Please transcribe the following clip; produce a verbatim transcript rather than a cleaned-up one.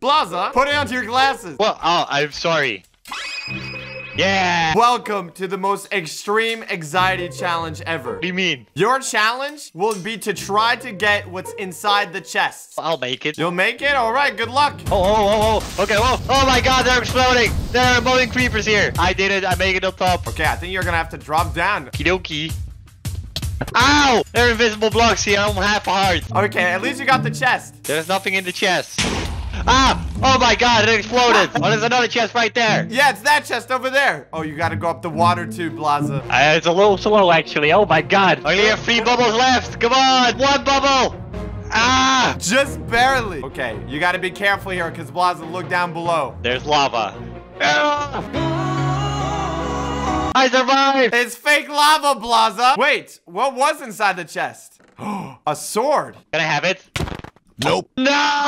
Blaza, put it onto your glasses. Well, oh, I'm sorry. Yeah. Welcome to the most extreme anxiety challenge ever. What do you mean? Your challenge will be to try to get what's inside the chest. I'll make it. You'll make it? All right, good luck. Oh, oh, oh, oh. Okay, whoa. Oh my god, they're exploding. There are moving creepers here. I did it. I make it up top. Okay, I think you're gonna have to drop down. Kidoki. Ow! There are invisible blocks here. I'm half a heart. Okay, at least you got the chest. There's nothing in the chest. Ah! Oh my god, it exploded. Oh, there's another chest right there. Yeah, it's that chest over there. Oh, you gotta go up the water tube, Blaza. Uh, it's a little slow, actually. Oh my god. I only have three bubbles left. Come on. One bubble. Ah! Just barely. Okay, you gotta be careful here because Blaza, look down below. There's lava. Ah! I survived. It's fake lava, Blaza. Wait, what was inside the chest? A sword. Can I have it? Nope. No!